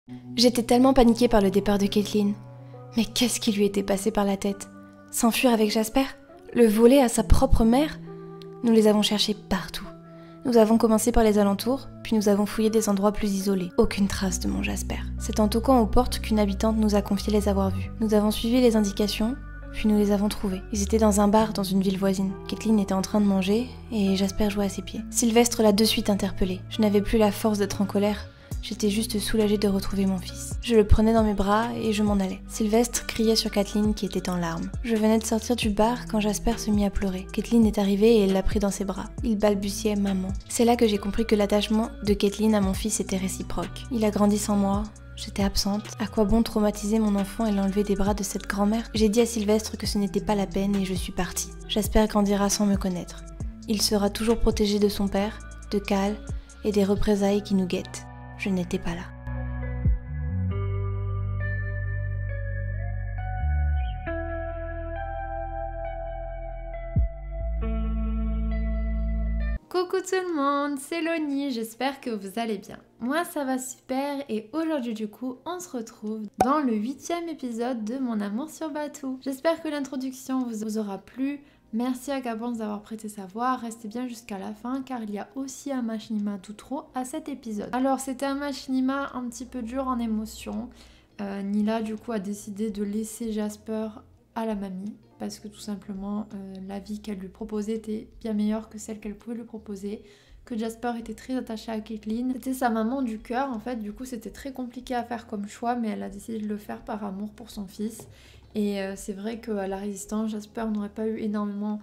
J'étais tellement paniquée par le départ de Caitlin. Mais qu'est-ce qui lui était passé par la tête? S'enfuir avec Jasper? Le voler à sa propre mère? Nous les avons cherchés partout. Nous avons commencé par les alentours, puis nous avons fouillé des endroits plus isolés. Aucune trace de mon Jasper. C'est en toquant aux portes qu'une habitante nous a confié les avoir vus. Nous avons suivi les indications, puis nous les avons trouvés. Ils étaient dans un bar dans une ville voisine. Caitlin était en train de manger et Jasper jouait à ses pieds. Sylvestre l'a de suite interpellé. Je n'avais plus la force d'être en colère. J'étais juste soulagée de retrouver mon fils. Je le prenais dans mes bras et je m'en allais. Sylvestre criait sur Caitlin qui était en larmes. Je venais de sortir du bar quand Jasper se mit à pleurer. Caitlin est arrivée et il l'a pris dans ses bras. Il balbutiait « maman ». C'est là que j'ai compris que l'attachement de Caitlin à mon fils était réciproque. Il a grandi sans moi. J'étais absente. À quoi bon traumatiser mon enfant et l'enlever des bras de cette grand-mère? J'ai dit à Sylvestre que ce n'était pas la peine et je suis partie. Jasper grandira sans me connaître. Il sera toujours protégé de son père, de Cal et des représailles qui nous guettent. Je n'étais pas là. Coucou tout le monde, c'est Loni, j'espère que vous allez bien. Moi ça va super et aujourd'hui du coup on se retrouve dans le 8e épisode de Mon amour sur Batou. J'espère que l'introduction vous aura plu. Merci à Gabance d'avoir prêté sa voix, restez bien jusqu'à la fin car il y a aussi un machinima d'outro à cet épisode. Alors c'était un machinima un petit peu dur en émotion. Nila du coup a décidé de laisser Jasper à la mamie parce que tout simplement la vie qu'elle lui proposait était bien meilleure que celle qu'elle pouvait lui proposer, que Jasper était très attaché à Caitlin. C'était sa maman du cœur en fait, du coup c'était très compliqué à faire comme choix mais elle a décidé de le faire par amour pour son fils. Et c'est vrai qu'à la résistance, Jasper n'aurait pas eu énormément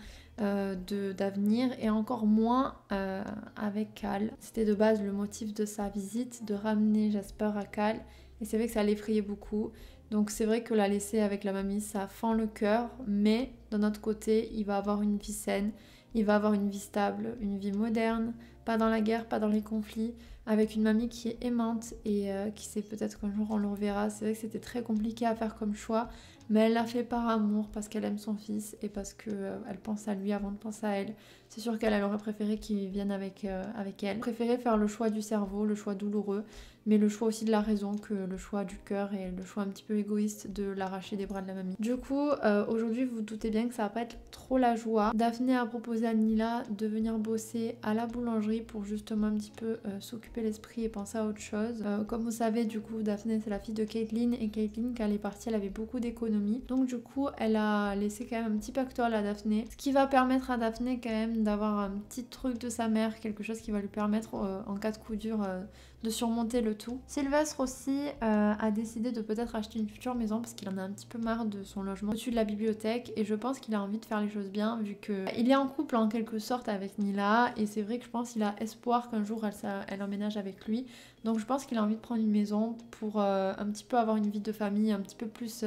d'avenir et encore moins avec Cal. C'était de base le motif de sa visite, de ramener Jasper à Cal et c'est vrai que ça l'effrayait beaucoup. Donc c'est vrai que la laisser avec la mamie, ça fend le cœur, mais d'un autre côté, il va avoir une vie saine, il va avoir une vie stable, une vie moderne, pas dans la guerre, pas dans les conflits, avec une mamie qui est aimante et qui sait peut-être qu'un jour on le reverra. C'est vrai que c'était très compliqué à faire comme choix, mais elle l'a fait par amour, parce qu'elle aime son fils et parce qu'elle pense à lui avant de penser à elle. C'est sûr qu'elle aurait préféré qu'il vienne avec elle. Elle préférait faire le choix du cerveau, le choix douloureux, mais le choix aussi de la raison que le choix du cœur et le choix un petit peu égoïste de l'arracher des bras de la mamie. Du coup, aujourd'hui, vous vous doutez bien que ça va pas être trop la joie. Daphné a proposé à Nila de venir bosser à la boulangerie pour justement un petit peu s'occuper l'esprit et penser à autre chose. Comme vous savez, du coup, Daphné c'est la fille de Caitlin et Caitlin, quand elle est partie, elle avait beaucoup d'économies. Donc du coup, elle a laissé quand même un petit pactole à Daphné, ce qui va permettre à Daphné quand même d'avoir un petit truc de sa mère, quelque chose qui va lui permettre en cas de coup dur de surmonter le tout. Sylvestre aussi a décidé de peut-être acheter une future maison parce qu'il en a un petit peu marre de son logement au-dessus de la bibliothèque et je pense qu'il a envie de faire les choses bien vu qu'il est en couple en quelque sorte avec Nila et c'est vrai que je pense qu'il a espoir qu'un jour elle emménage avec lui. Donc je pense qu'il a envie de prendre une maison pour un petit peu avoir une vie de famille un petit peu plus,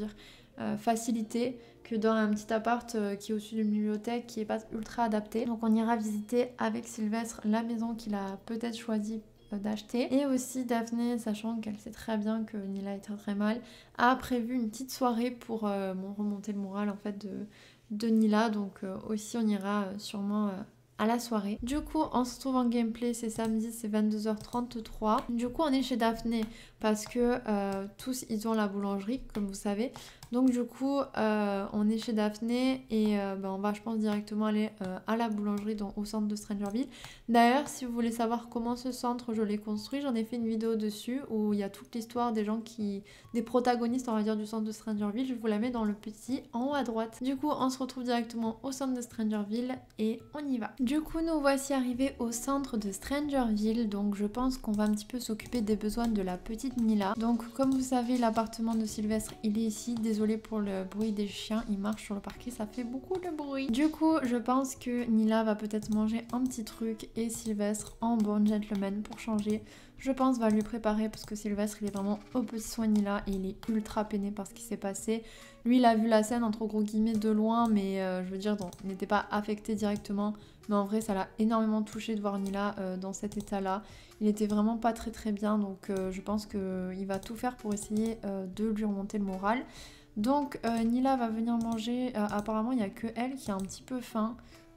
facilité que dans un petit appart qui est au-dessus d'une bibliothèque qui est pas ultra adapté. Donc on ira visiter avec Sylvestre la maison qu'il a peut-être choisi d'acheter. Et aussi Daphné, sachant qu'elle sait très bien que Nila est très très mal, a prévu une petite soirée pour remonter le moral en fait de Nila. Donc aussi on ira sûrement à la soirée. Du coup on se retrouve en gameplay, c'est samedi, c'est 22h33. Du coup on est chez Daphné parce que tous ils ont la boulangerie comme vous savez. Donc du coup on est chez Daphné et on va je pense directement aller à la boulangerie au centre de Strangerville. D'ailleurs si vous voulez savoir comment ce centre je l'ai construit, j'en ai fait une vidéo dessus où il y a toute l'histoire des protagonistes on va dire du centre de Strangerville. Je vous la mets dans le petit en haut à droite. Du coup on se retrouve directement au centre de Strangerville et on y va. Du coup nous voici arrivés au centre de Strangerville, donc je pense qu'on va un petit peu s'occuper des besoins de la petite Nila. Donc comme vous savez l'appartement de Sylvestre il est ici. Désolée pour le bruit des chiens, ils marchent sur le parquet, ça fait beaucoup de bruit. Du coup, je pense que Nila va peut-être manger un petit truc et Sylvestre, en bon gentleman pour changer, je pense va lui préparer parce que Sylvestre il est vraiment au petit soin de Nila et il est ultra peiné par ce qui s'est passé. Lui il a vu la scène entre gros guillemets de loin mais je veux dire il n'était pas affecté directement mais en vrai ça l'a énormément touché de voir Nila dans cet état là. Il était vraiment pas très très bien donc je pense qu'il va tout faire pour essayer de lui remonter le moral. Donc Nila va venir manger, apparemment il n'y a que elle qui a un petit peu faim.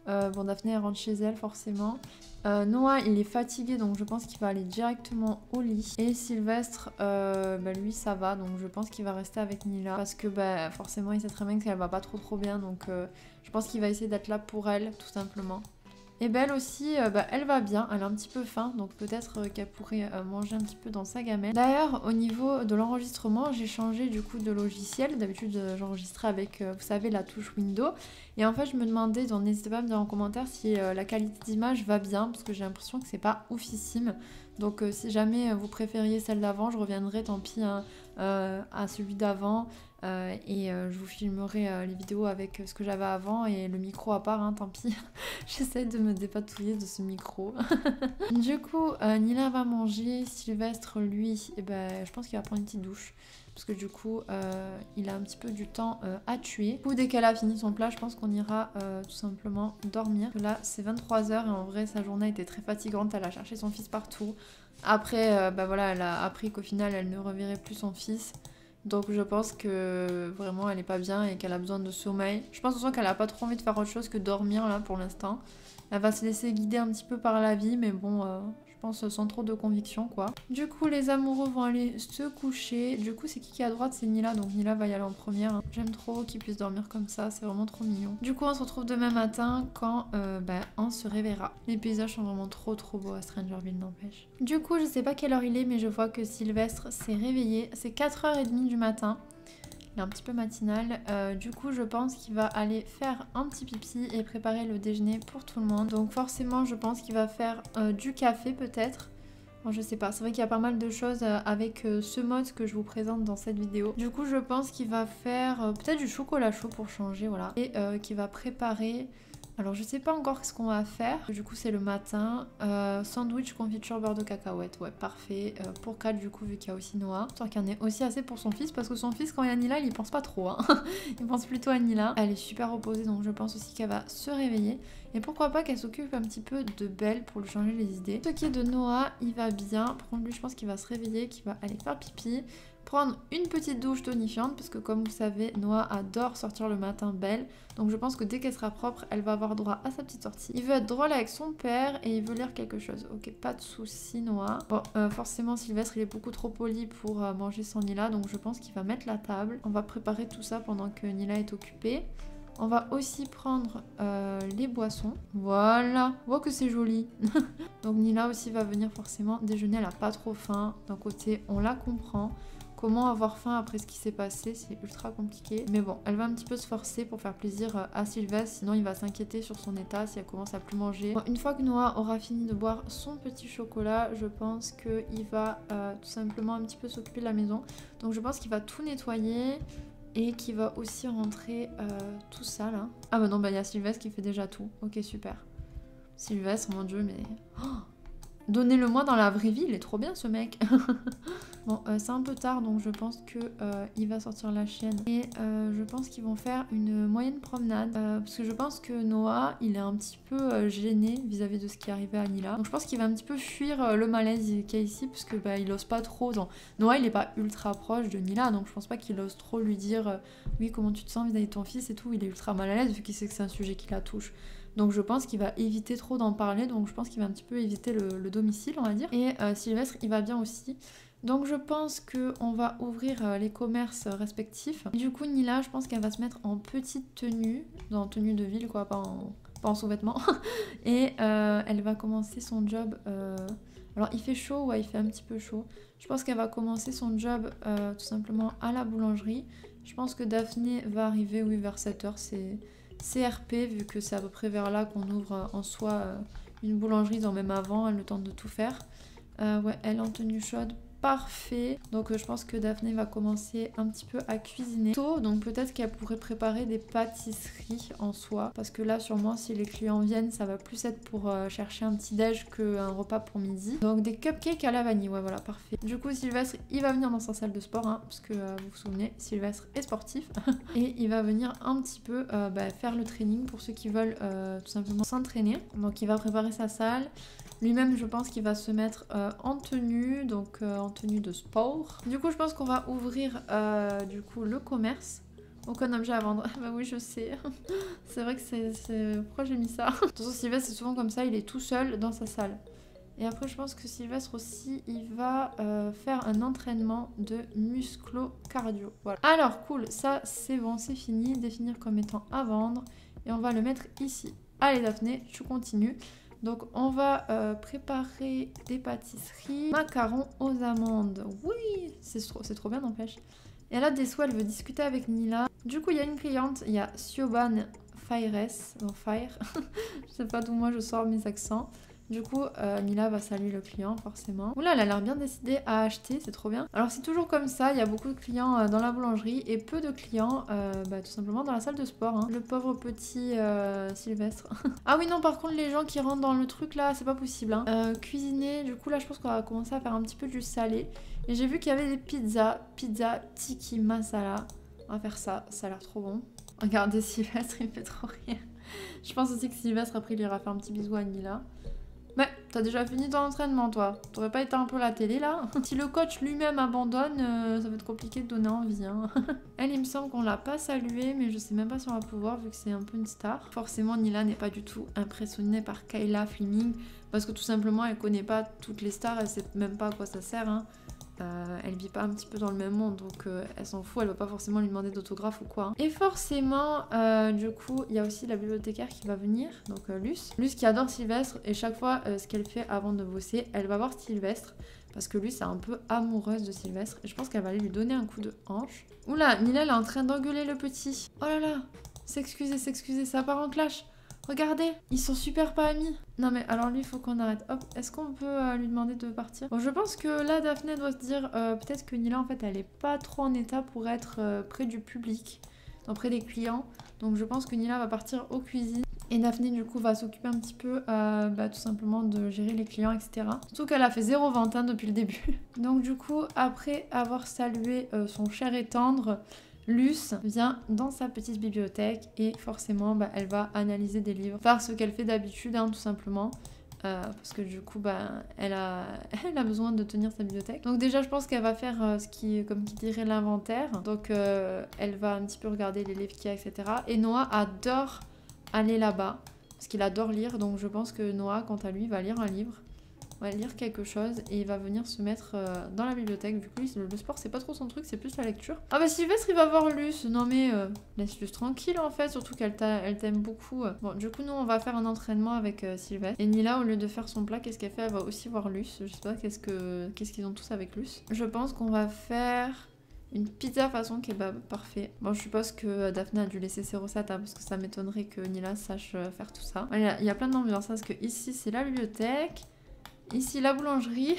Bon, Daphné elle rentre chez elle forcément. Noah il est fatigué donc je pense qu'il va aller directement au lit. Et Sylvestre, lui ça va donc je pense qu'il va rester avec Nila. Parce que forcément il sait très bien qu'elle va pas trop bien donc je pense qu'il va essayer d'être là pour elle tout simplement. Et Belle aussi, elle va bien, elle a un petit peu faim, donc peut-être qu'elle pourrait manger un petit peu dans sa gamelle. D'ailleurs, au niveau de l'enregistrement, j'ai changé du coup de logiciel. D'habitude, j'enregistrais avec, vous savez, la touche Windows. Et en fait, je me demandais, donc n'hésitez pas à me dire en commentaire si la qualité d'image va bien, parce que j'ai l'impression que c'est pas oufissime. Donc si jamais vous préfériez celle d'avant, je reviendrai tant pis hein, à celui d'avant. Je vous filmerai les vidéos avec ce que j'avais avant et le micro à part, hein, tant pis. J'essaie de me dépatouiller de ce micro. Du coup, Nila va manger, Sylvestre, lui, je pense qu'il va prendre une petite douche. Parce que du coup, il a un petit peu du temps à tuer. Du coup, dès qu'elle a fini son plat, je pense qu'on ira tout simplement dormir. Là, c'est 23 h et en vrai, sa journée a été très fatigante. Elle a cherché son fils partout. Après, voilà, elle a appris qu'au final, elle ne reverrait plus son fils. Donc je pense que vraiment elle est pas bien et qu'elle a besoin de sommeil. Je pense aussi qu'elle a pas trop envie de faire autre chose que dormir là pour l'instant. Elle va se laisser guider un petit peu par la vie mais bon je pense sans trop de conviction quoi. Du coup les amoureux vont aller se coucher. Du coup c'est qui est à droite? C'est Nila, donc Nila va y aller en première. J'aime trop qu'ils puissent dormir comme ça, c'est vraiment trop mignon. Du coup on se retrouve demain matin quand on se réveillera. Les paysages sont vraiment trop beaux à Strangerville n'empêche. Du coup je sais pas quelle heure il est mais je vois que Sylvestre s'est réveillé. C'est 4h30 du matin. Il est un petit peu matinal. Du coup, je pense qu'il va aller faire un petit pipi et préparer le déjeuner pour tout le monde. Donc forcément, je pense qu'il va faire du café peut-être. Bon, je sais pas, c'est vrai qu'il y a pas mal de choses avec ce mode que je vous présente dans cette vidéo. Du coup, je pense qu'il va faire peut-être du chocolat chaud pour changer, voilà. Et qu'il va préparer... Alors je sais pas encore ce qu'on va faire, du coup c'est le matin, sandwich confiture beurre de cacahuète, ouais parfait, pour 4 du coup vu qu'il y a aussi Noah, tant qu'il y en ait aussi assez pour son fils parce que son fils quand il y a Nila il y pense pas trop, hein. Il pense plutôt à Nila, elle est super reposée donc je pense aussi qu'elle va se réveiller et pourquoi pas qu'elle s'occupe un petit peu de Belle pour lui changer les idées. Ce qui est de Noah il va bien, par contre lui je pense qu'il va se réveiller, qu'il va aller faire pipi, prendre une petite douche tonifiante parce que comme vous savez Noah adore sortir le matin Belle, donc je pense que dès qu'elle sera propre elle va avoir droit à sa petite sortie. Il veut être drôle avec son père et il veut lire quelque chose. Ok, pas de soucis Noah. Bon forcément Sylvestre il est beaucoup trop poli pour manger sans Nila donc je pense qu'il va mettre la table. On va préparer tout ça pendant que Nila est occupée. On va aussi prendre les boissons. Voilà, on voit que c'est joli. Donc Nila aussi va venir forcément déjeuner, elle a pas trop faim. D'un côté on la comprend. Comment avoir faim après ce qui s'est passé, c'est ultra compliqué. Mais bon, elle va un petit peu se forcer pour faire plaisir à Sylvestre, sinon il va s'inquiéter sur son état si elle commence à plus manger. Bon, une fois que Noah aura fini de boire son petit chocolat, je pense qu'il va tout simplement un petit peu s'occuper de la maison. Donc je pense qu'il va tout nettoyer et qu'il va aussi rentrer tout ça là. Ah bah non, bah il y a Sylvestre qui fait déjà tout. Ok, super. Sylvestre, mon dieu, mais... Oh, donnez-le-moi dans la vraie vie, il est trop bien ce mec. Bon, c'est un peu tard donc je pense que il va sortir la chienne. Et je pense qu'ils vont faire une moyenne promenade. Parce que je pense que Noah, il est un petit peu gêné vis-à-vis de ce qui est arrivé à Nila. Donc je pense qu'il va un petit peu fuir le malaise qu'il y a ici. Parce que il ose pas trop. Noah, il est pas ultra proche de Nila. Donc je pense pas qu'il ose trop lui dire oui, comment tu te sens vis-à-vis de ton fils et tout. Il est ultra mal à l'aise vu qu'il sait que c'est un sujet qui la touche. Donc je pense qu'il va éviter trop d'en parler, donc je pense qu'il va un petit peu éviter le domicile on va dire. Et Sylvestre il va bien aussi. Donc je pense qu'on va ouvrir les commerces respectifs. Du coup Nila je pense qu'elle va se mettre en petite tenue, en tenue de ville quoi, pas en sous-vêtements. Et elle va commencer son job... Alors il fait chaud, ouais il fait un petit peu chaud. Je pense qu'elle va commencer son job tout simplement à la boulangerie. Je pense que Daphné va arriver oui vers 7h, c'est... CRP vu que c'est à peu près vers là qu'on ouvre en soi une boulangerie, donc même avant elle a le temps de tout faire. Ouais, elle est en tenue chaude, parfait. Donc je pense que Daphné va commencer un petit peu à cuisiner tôt, donc peut-être qu'elle pourrait préparer des pâtisseries en soi, parce que là sûrement si les clients viennent ça va plus être pour chercher un petit déj qu'un repas pour midi. Donc des cupcakes à la vanille, ouais voilà parfait. Du coup Sylvestre il va venir dans sa salle de sport hein, parce que vous vous souvenez Sylvestre est sportif et il va venir un petit peu faire le training pour ceux qui veulent tout simplement s'entraîner. Donc il va préparer sa salle. Lui-même je pense qu'il va se mettre en tenue, donc en tenue de sport. Du coup je pense qu'on va ouvrir du coup le commerce. Aucun objet à vendre. Bah oui, je sais. C'est vrai que c'est... Pourquoi j'ai mis ça? De toute façon, Sylvestre, c'est souvent comme ça, il est tout seul dans sa salle. Et après, je pense que Sylvestre aussi, il va faire un entraînement de musclo-cardio. Voilà. Alors, cool, ça, c'est bon, c'est fini. Définir comme étant à vendre. Et on va le mettre ici. Allez, Daphné, tu continues. Donc, on va préparer des pâtisseries. Macarons aux amandes. Oui, c'est trop bien, n'empêche. Et elle a des souhaits, elle veut discuter avec Nila. Du coup, il y a une cliente, il y a Siobhan Fires, non Fire, je sais pas d'où moi je sors mes accents. Du coup, Nila va saluer le client, forcément. Oula, elle a l'air bien décidée à acheter, c'est trop bien. Alors, c'est toujours comme ça, il y a beaucoup de clients dans la boulangerie et peu de clients, tout simplement, dans la salle de sport. Hein. Le pauvre petit Sylvestre. Ah oui, non, par contre, les gens qui rentrent dans le truc, là, c'est pas possible. Hein. Cuisiner, du coup, là, je pense qu'on va commencer à faire un petit peu du salé. Et j'ai vu qu'il y avait des pizzas, pizza tiki masala. On va faire ça, ça a l'air trop bon. Regardez Sylvestre, il me fait trop rire. Je pense aussi que Sylvestre, après, il ira faire un petit bisou à Nila. Mais t'as déjà fini ton entraînement, toi. T'aurais pas été un peu à la télé, là? Si le coach lui-même abandonne, ça va être compliqué de donner envie. Hein. Elle, il me semble qu'on l'a pas saluée, mais je sais même pas si on va pouvoir, vu que c'est un peu une star. Forcément, Nila n'est pas du tout impressionnée par Kayla Fleming, parce que tout simplement, elle connaît pas toutes les stars, elle sait même pas à quoi ça sert. Hein. Elle vit pas un petit peu dans le même monde, donc elle s'en fout, elle va pas forcément lui demander d'autographe ou quoi. Hein. Et forcément, du coup, il y a aussi la bibliothécaire qui va venir, donc Luce. Luce qui adore Sylvestre, et chaque fois, ce qu'elle fait avant de bosser, elle va voir Sylvestre, parce que Luce est un peu amoureuse de Sylvestre, et je pense qu'elle va aller lui donner un coup de hanche. Oula, Nila, elle est en train d'engueuler le petit. Oh là là, s'excuser, ça part en clash. Regardez, ils sont super pas amis. Non mais alors lui, il faut qu'on arrête. Hop, est-ce qu'on peut lui demander de partir? Bon, je pense que là, Daphné doit se dire peut-être que Nila, en fait, elle est pas trop en état pour être près du public, donc près des clients. Donc je pense que Nila va partir aux cuisines. Et Daphné, du coup, va s'occuper un petit peu, tout simplement, de gérer les clients, etc. Surtout qu'elle a fait 0 vente hein, depuis le début. Donc du coup, après avoir salué son cher et tendre, Luce vient dans sa petite bibliothèque et forcément elle va analyser des livres, faire ce qu'elle fait d'habitude hein, tout simplement parce que du coup elle a besoin de tenir sa bibliothèque. Donc déjà je pense qu'elle va faire comme qui dirait l'inventaire, donc elle va un petit peu regarder les livres qu'il y a, etc. Et Noah adore aller là-bas parce qu'il adore lire, donc je pense que Noah quant à lui va lire un livre, va lire quelque chose et il va venir se mettre dans la bibliothèque. Vu que lui, le sport, c'est pas trop son truc, c'est plus la lecture. Ah bah Sylvestre, il va voir Luce. Non mais laisse Luce tranquille en fait, surtout qu'elle t'aime beaucoup. Bon, du coup, nous, on va faire un entraînement avec Sylvestre. Et Nila, au lieu de faire son plat, qu'est-ce qu'elle fait? Elle va aussi voir Luce. Je sais pas qu'est-ce qu'ils ont tous avec Luce. Je pense qu'on va faire une pizza façon kebab, parfait. Bon, je suppose que Daphné a dû laisser ses recettes, hein, parce que ça m'étonnerait que Nila sache faire tout ça. Il y a plein d'ambiance, parce que ici, c'est la bibliothèque. Ici, la boulangerie.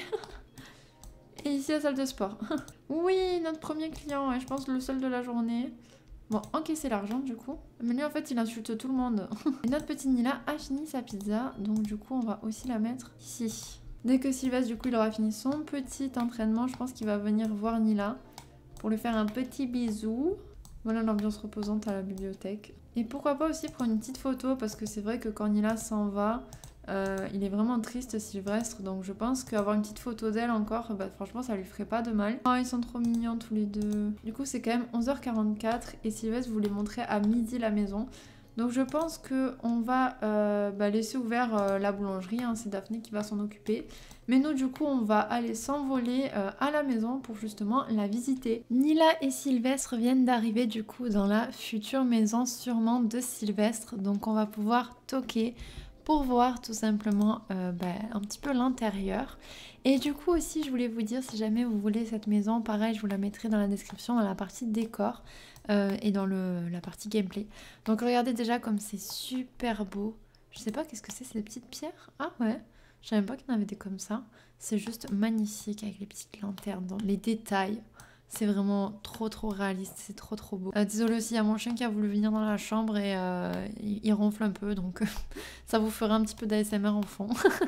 Et ici, la salle de sport. Oui, notre premier client, et je pense le seul de la journée. Bon, encaisser l'argent, du coup. Mais lui, en fait, il insulte tout le monde. Et notre petite Nila a fini sa pizza. Donc, du coup, on va aussi la mettre ici. Dès que Sylvestre, du coup, il aura fini son petit entraînement, je pense qu'il va venir voir Nila pour lui faire un petit bisou. Voilà l'ambiance reposante à la bibliothèque. Et pourquoi pas aussi prendre une petite photo, parce que c'est vrai que quand Nila s'en va... il est vraiment triste Sylvestre, donc je pense qu'avoir une petite photo d'elle encore, franchement ça lui ferait pas de mal. Oh, ils sont trop mignons tous les deux. Du coup c'est quand même 11h44 et Sylvestre voulait montrer à midi la maison. Donc je pense qu'on va laisser ouvert la boulangerie, hein, c'est Daphné qui va s'en occuper. Mais nous du coup on va aller s'envoler à la maison pour justement la visiter. Nila et Sylvestre viennent d'arriver du coup dans la future maison sûrement de Sylvestre. Donc on va pouvoir toquer pour voir tout simplement un petit peu l'intérieur. Et du coup aussi je voulais vous dire, si jamais vous voulez cette maison, pareil je vous la mettrai dans la description, dans la partie décor et dans la partie gameplay. Donc regardez déjà comme c'est super beau. Je sais pas qu'est-ce que c'est ces petites pierres. Ah ouais, je savais même pas qu'il y en avait des comme ça. C'est juste magnifique avec les petites lanternes, dans les détails. C'est vraiment trop réaliste, c'est trop beau. Désolée aussi, il y a mon chien qui a voulu venir dans la chambre et il ronfle un peu, donc ça vous fera un petit peu d'ASMR en fond.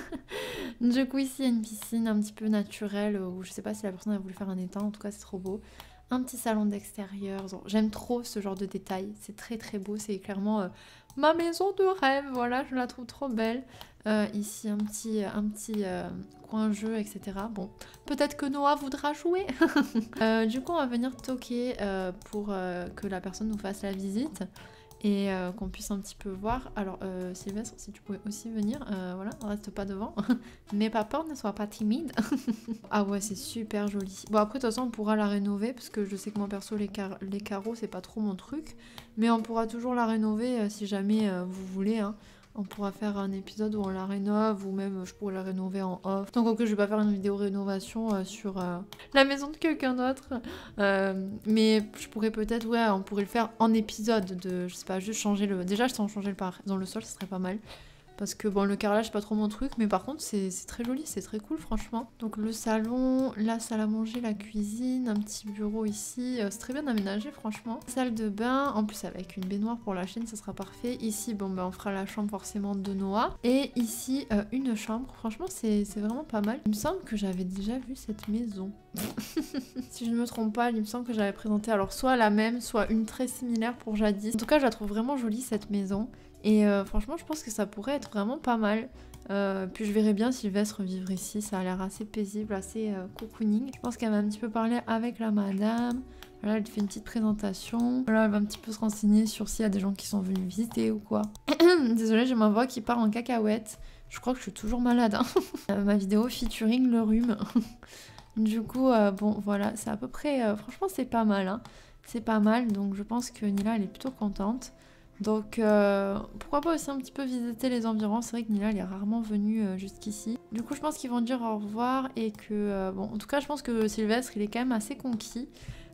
Du coup ici il y a une piscine un petit peu naturelle, où je sais pas si la personne a voulu faire un étang, en tout cas c'est trop beau. Un petit salon d'extérieur, j'aime trop ce genre de détails, c'est très beau, c'est clairement Ma maison de rêve, voilà, je la trouve trop belle. Ici, un petit coin jeu, etc. Bon, peut-être que Noah voudra jouer. Du coup, on va venir toquer pour que la personne nous fasse la visite. Et qu'on puisse un petit peu voir. Alors Sylvestre, si tu pouvais aussi venir, voilà, reste pas devant. N'aie pas peur, ne sois pas timide. Ah ouais, c'est super joli. Bon après de toute façon on pourra la rénover parce que je sais que moi perso les carreaux c'est pas trop mon truc. Mais on pourra toujours la rénover si jamais vous voulez. Hein. On pourra faire un épisode où on la rénove ou même je pourrais la rénover en off. Donc je vais pas faire une vidéo rénovation sur la maison de quelqu'un d'autre. Mais je pourrais peut-être, ouais, on pourrait le faire en épisode de, je sais pas, juste changer le... Déjà je sens changer le dans le sol, ce serait pas mal. Parce que bon, le carrelage c'est pas trop mon truc, mais par contre c'est très joli, c'est très cool franchement. Donc le salon, la salle à manger, la cuisine, un petit bureau ici, c'est très bien aménagé franchement. Salle de bain, en plus avec une baignoire pour la chienne, ça sera parfait. Ici, bon bah on fera la chambre forcément de Noah. Et ici, une chambre, franchement c'est vraiment pas mal. Il me semble que j'avais déjà vu cette maison. Si je ne me trompe pas, il me semble que j'avais présenté alors soit la même, soit une très similaire pour jadis. En tout cas, je la trouve vraiment jolie cette maison. Et franchement, je pense que ça pourrait être vraiment pas mal. Puis je verrais bien Sylvestre vivre ici. Ça a l'air assez paisible, assez cocooning. Je pense qu'elle va un petit peu parler avec la madame. Voilà, elle fait une petite présentation. Voilà, elle va un petit peu se renseigner sur s'il y a des gens qui sont venus visiter ou quoi. Désolée, j'ai ma voix qui part en cacahuète. Je crois que je suis toujours malade. Hein. Ma vidéo featuring le rhume. Du coup, bon, voilà, c'est à peu près... franchement, c'est pas mal. Hein. C'est pas mal, donc je pense que Nila, elle est plutôt contente. Donc pourquoi pas aussi un petit peu visiter les environs. C'est vrai que Nila elle est rarement venue jusqu'ici. Du coup je pense qu'ils vont dire au revoir et que bon en tout cas je pense que Sylvestre il est quand même assez conquis.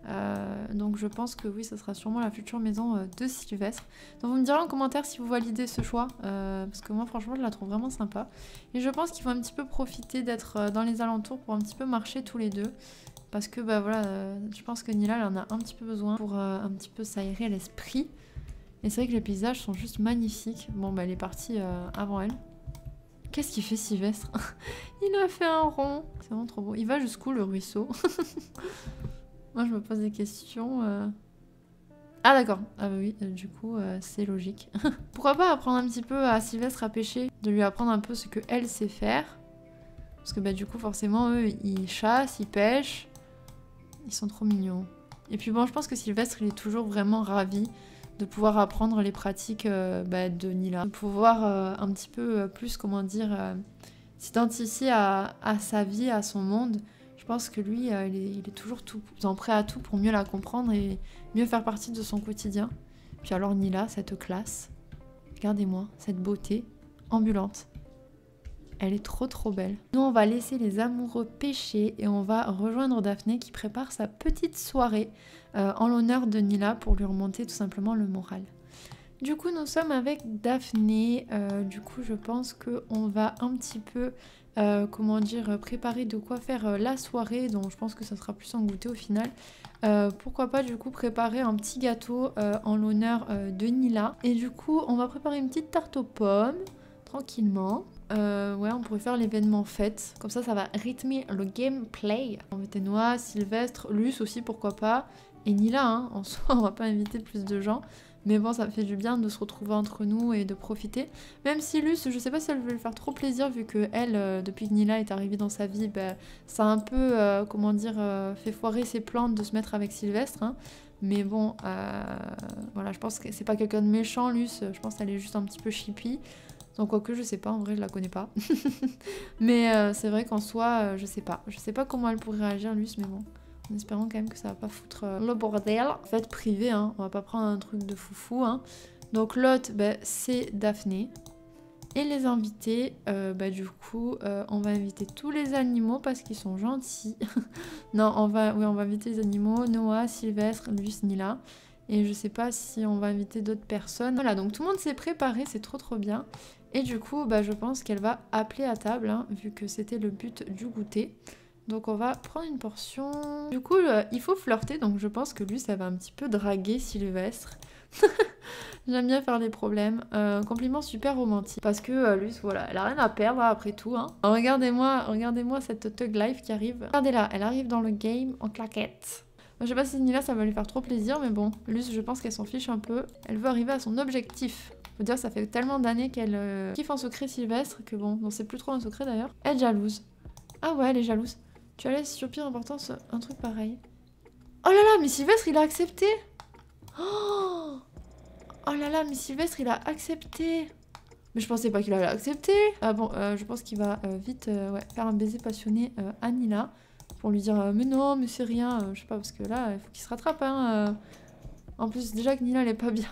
Donc je pense que oui ça sera sûrement la future maison de Sylvestre. Donc vous me direz en commentaire si vous validez ce choix parce que moi franchement je la trouve vraiment sympa. Et je pense qu'il faut un petit peu profiter d'être dans les alentours pour un petit peu marcher tous les deux. Parce que bah voilà je pense que Nila elle en a un petit peu besoin pour un petit peu s'aérer l'esprit. Et c'est vrai que les paysages sont juste magnifiques. Bon, bah elle est partie avant elle. Qu'est-ce qu'il fait Sylvestre? Il a fait un rond. C'est vraiment trop beau. Il va jusqu'où le ruisseau? Moi je me pose des questions. Ah d'accord. Ah bah oui, du coup c'est logique. Pourquoi pas apprendre un petit peu à Sylvestre à pêcher? De lui apprendre un peu ce que elle sait faire. Parce que bah du coup forcément eux ils chassent, ils pêchent. Ils sont trop mignons. Et puis bon je pense que Sylvestre il est toujours vraiment ravi de pouvoir apprendre les pratiques de Nila, de pouvoir un petit peu plus, comment dire, s'identifier à sa vie, à son monde. Je pense que lui, il est toujours tout prêt à tout pour mieux la comprendre et mieux faire partie de son quotidien. Puis alors Nila, cette classe, regardez-moi, cette beauté ambulante. Elle est trop belle. Nous, on va laisser les amoureux pêcher et on va rejoindre Daphné qui prépare sa petite soirée en l'honneur de Nila pour lui remonter tout simplement le moral. Du coup, nous sommes avec Daphné. Du coup, je pense qu'on va un petit peu, comment dire, préparer de quoi faire la soirée. Donc, je pense que ça sera plus en goûter au final. Pourquoi pas, du coup, préparer un petit gâteau en l'honneur de Nila. Et du coup, on va préparer une petite tarte aux pommes, tranquillement. Ouais, on pourrait faire l'événement fête. Comme ça va rythmer le gameplay. On mettait Noah, Sylvestre, Luce aussi, pourquoi pas. Et Nila, hein. En soi, on va pas inviter plus de gens. Mais bon, ça fait du bien de se retrouver entre nous et de profiter. Même si Luce, je sais pas si elle veut lui faire trop plaisir, vu que elle, depuis que Nila est arrivée dans sa vie, bah, ça a un peu, comment dire, fait foirer ses plans de se mettre avec Sylvestre. Hein. Mais bon, voilà, je pense que c'est pas quelqu'un de méchant, Luce. Je pense qu'elle est juste un petit peu chippie. Donc quoique je sais pas, en vrai je la connais pas. Mais c'est vrai qu'en soi, je sais pas. Je sais pas comment elle pourrait réagir Luce, mais bon. En espérant quand même que ça va pas foutre le bordel. Fête privée, hein. On va pas prendre un truc de foufou. Hein. Donc l'hôte, bah, c'est Daphné. Et les invités, bah, du coup, on va inviter tous les animaux parce qu'ils sont gentils. Non, on va inviter les animaux. Noah, Sylvestre, Luce, Nila. Et je sais pas si on va inviter d'autres personnes. Voilà, donc tout le monde s'est préparé, c'est trop bien. Et du coup, bah, je pense qu'elle va appeler à table, hein, vu que c'était le but du goûter. Donc on va prendre une portion. Du coup, il faut flirter, donc je pense que lui, ça va un petit peu draguer Sylvestre. J'aime bien faire des problèmes. Compliment super romantique. Parce que Luce, voilà, elle a rien à perdre après tout. Hein. Regardez-moi cette Thug Life qui arrive. Regardez-la, elle arrive dans le game en claquette. Je sais pas si Nila ça va lui faire trop plaisir, mais bon, Luce, je pense qu'elle s'en fiche un peu. Elle veut arriver à son objectif. Faut dire, ça fait tellement d'années qu'elle kiffe en secret Sylvestre que bon, c'est plus trop un secret d'ailleurs. Elle est jalouse. Ah ouais, elle est jalouse. Tu as laissé sur pire importance un truc pareil. Oh là là, mais Sylvestre, il a accepté. Oh là là, mais Sylvestre, il a accepté. Mais je pensais pas qu'il allait accepter. Ah bon, je pense qu'il va vite faire un baiser passionné à Nila. Pour lui dire mais non, mais c'est rien. Je sais pas, parce que là, il faut qu'il se rattrape. Hein, En plus, déjà que Nila, elle est pas bien.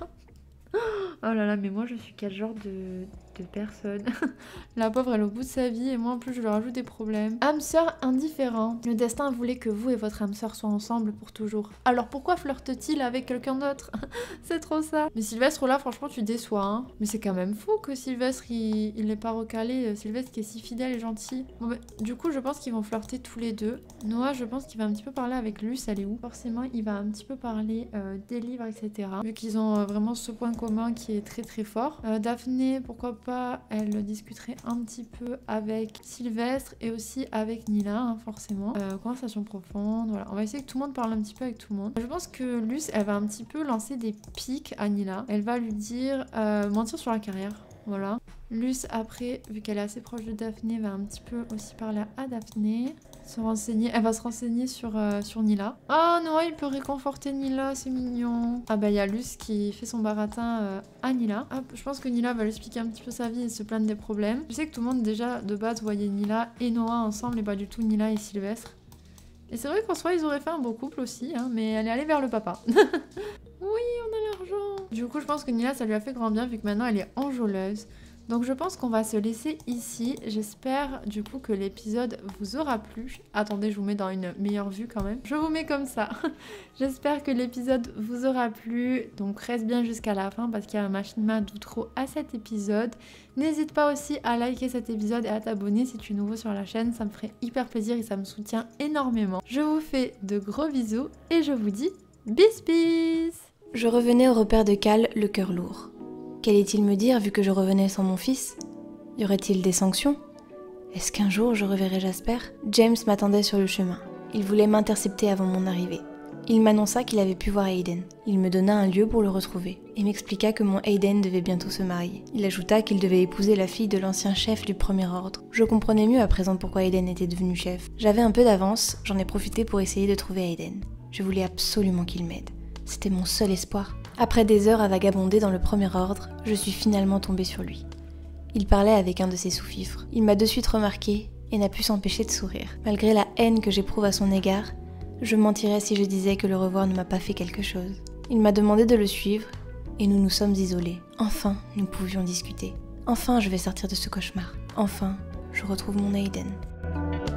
Oh là là, mais moi, je suis quel genre de personne. La pauvre, elle est au bout de sa vie et moi, en plus, je lui rajoute des problèmes. Âme sœur indifférent. Le destin voulait que vous et votre âme sœur soient ensemble pour toujours. Alors pourquoi flirte-t-il avec quelqu'un d'autre? C'est trop ça. Mais Sylvestre, là, franchement, tu déçois. Hein. Mais c'est quand même fou que Sylvestre, il n'est pas recalé. Sylvestre qui est si fidèle et gentil. Bon, bah, du coup, je pense qu'ils vont flirter tous les deux. Noah, je pense qu'il va un petit peu parler avec Luce. Elle est où? Forcément, il va un petit peu parler des livres, etc. Vu qu'ils ont vraiment ce point commun qui est très très fort. Daphné, pourquoi pas, elle discuterait un petit peu avec Sylvestre et aussi avec Nila, hein, forcément. Conversation profonde, voilà. On va essayer que tout le monde parle un petit peu avec tout le monde. Je pense que Luce, elle va un petit peu lancer des pics à Nila. Elle va lui dire mentir sur la carrière. Voilà. Luce, après, vu qu'elle est assez proche de Daphné, va un petit peu aussi parler à Daphné. Elle va se renseigner sur Nila. Ah non, il peut réconforter Nila, c'est mignon. Ah bah il y a Luce qui fait son baratin à Nila. Hop, je pense que Nila va lui expliquer un petit peu sa vie et se plaindre des problèmes. Je sais que tout le monde déjà de base voyait Nila et Noah ensemble et pas du tout Nila et Sylvestre. Et c'est vrai qu'en soi ils auraient fait un beau couple aussi, hein, mais elle est allée vers le papa. Oui, on a l'argent. Du coup je pense que Nila ça lui a fait grand bien vu que maintenant elle est enjôleuse. Donc je pense qu'on va se laisser ici. J'espère du coup que l'épisode vous aura plu. Attendez, je vous mets dans une meilleure vue quand même. Je vous mets comme ça. J'espère que l'épisode vous aura plu. Donc reste bien jusqu'à la fin parce qu'il y a un machinima d'outro à cet épisode. N'hésite pas aussi à liker cet épisode et à t'abonner si tu es nouveau sur la chaîne. Ça me ferait hyper plaisir et ça me soutient énormément. Je vous fais de gros bisous et je vous dis bis bis. Je revenais au repère de Cal, le cœur lourd. Qu'allait-il me dire vu que je revenais sans mon fils? Y aurait-il des sanctions? Est-ce qu'un jour je reverrai Jasper? James m'attendait sur le chemin. Il voulait m'intercepter avant mon arrivée. Il m'annonça qu'il avait pu voir Hayden. Il me donna un lieu pour le retrouver et m'expliqua que mon Hayden devait bientôt se marier. Il ajouta qu'il devait épouser la fille de l'ancien chef du premier ordre. Je comprenais mieux à présent pourquoi Hayden était devenu chef. J'avais un peu d'avance, j'en ai profité pour essayer de trouver Hayden. Je voulais absolument qu'il m'aide. C'était mon seul espoir. Après des heures à vagabonder dans le premier ordre, je suis finalement tombée sur lui. Il parlait avec un de ses sous-fifres. Il m'a de suite remarqué et n'a pu s'empêcher de sourire. Malgré la haine que j'éprouve à son égard, je mentirais si je disais que le revoir ne m'a pas fait quelque chose. Il m'a demandé de le suivre et nous nous sommes isolés. Enfin, nous pouvions discuter. Enfin, je vais sortir de ce cauchemar. Enfin, je retrouve mon Hayden.